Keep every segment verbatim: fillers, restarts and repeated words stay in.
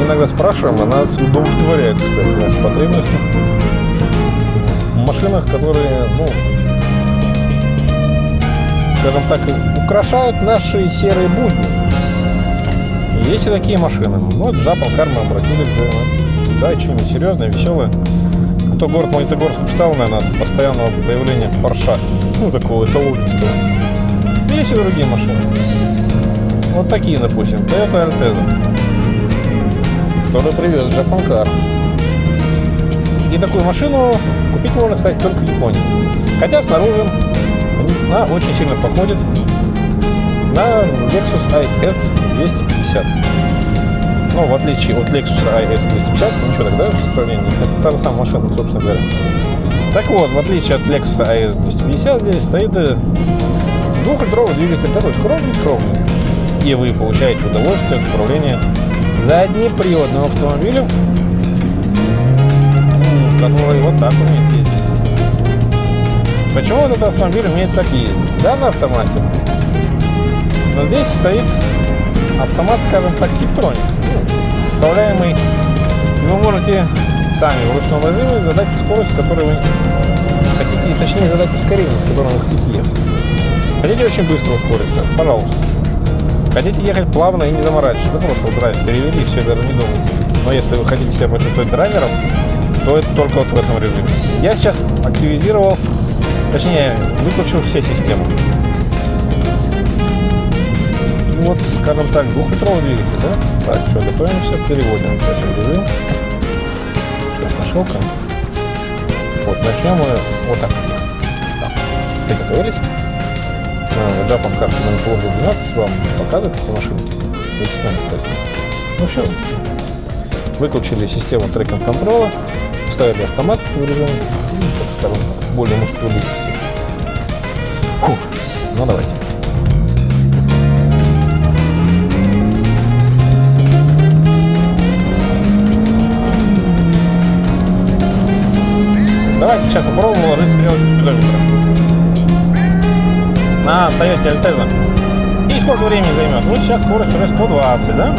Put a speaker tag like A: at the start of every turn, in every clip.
A: иногда спрашиваем, она нас удовлетворяет, кстати, наши потребности. В машинах, которые, ну, скажем так, украшают наши серые будни. Есть и такие машины. Вот Japan Car мы обратились, да, да, что-нибудь серьезное, веселое. Кто город Магнитогорск устал, наверное, от постоянного появления Порша, ну, такого эталонистого. Есть и другие машины. Вот такие, допустим, Toyota Altezza, который привез Japan Car. И такую машину купить можно, кстати, только в Японии. Хотя снаружи она очень сильно походит на Lexus ай эс двести пятьдесят. Ну, в отличие от Lexus ай эс двести пятьдесят, ничего тогда в сравнении. Это та же самая машина, собственно говоря. Так вот, в отличие от Lexus ай эс двести пятьдесят, здесь стоит двухлитровый двигатель, такой скромный-скромный. И вы получаете удовольствие от управления заднеприводным автомобилем, который вот так умеет ездить. Почему этот автомобиль умеет так ездить? Да, на автомате. Но здесь стоит автомат, скажем так, Tiptronic, управляемый. И вы можете сами в ручном режиме задать скорость, с которой вы хотите, точнее задать ускорение, с которым вы хотите ехать. Хотите очень быстро ускориться? Пожалуйста. Хотите ехать плавно и не заморачиваться? Да просто драйв перевели и все, даже не думайте. Но если вы хотите себя почувствовать драйвером, то это только вот в этом режиме. Я сейчас активизировал, точнее, выключил все системы. И вот, скажем так, двухлитровый двигатель, да? Так, все, готовимся, переводим в режим. Сейчас нашел-ка. Вот, начнем мы вот так. Да. Приготовились. Japan Car номер двенадцать вам показывает эти машинки. Вместе с нами, кстати. Ну все. Выключили систему трекинг-контроля, поставили автомат в режим, ну, так скажем, более мускулистики. Фух. Ну давайте. Давайте сейчас попробуем уложить стрелочку спидометра на Toyota Altezza. И сколько времени займет? Вот сейчас скорость уже сто двадцать, да?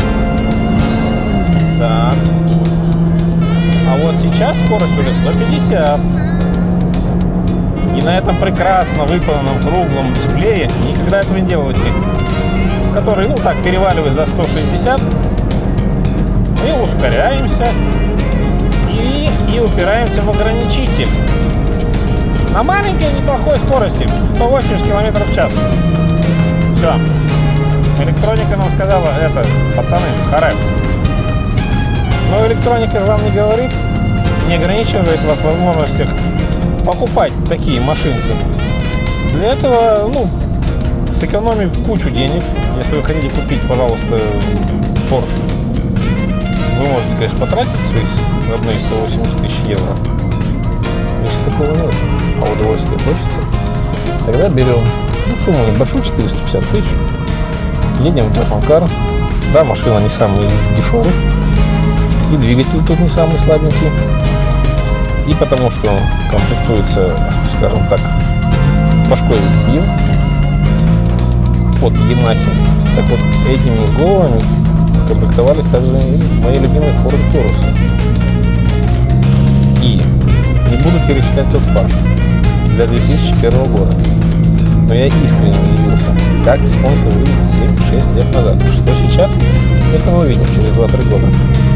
A: Так. А вот сейчас скорость уже сто пятьдесят. И на этом прекрасно выполненном круглом дисплее, никогда этого не делайте, который, ну так, переваливает за сто шестьдесят, мы ускоряемся и, и упираемся в ограничитель. На маленькой неплохой скорости, сто восемьдесят километров в час. Все. Электроника нам сказала, это, пацаны, харе. Но электроника вам не говорит, не ограничивает вас в возможностях покупать такие машинки. Для этого, ну, сэкономив кучу денег, если вы хотите купить, пожалуйста, Porsche, вы можете, конечно, потратить свои родные сто восемьдесят тысяч евро. Если такого нет, а удовольствие хочется, тогда берем, ну, сумму небольшую, четыреста пятьдесят тысяч, едем в Japan Car. Да, машина не самая дешевая, и двигатель тут не самый слабенький, и потому что он комплектуется, скажем так, башкой бил от Yamaha. Так вот, этими головами комплектовались также мои любимые Ford Taurus. И не буду перечислять тот фарш для две тысячи первого года, но я искренне удивился, как японцы выглядели семь-шесть лет назад. Что сейчас, это мы увидим через два-три года.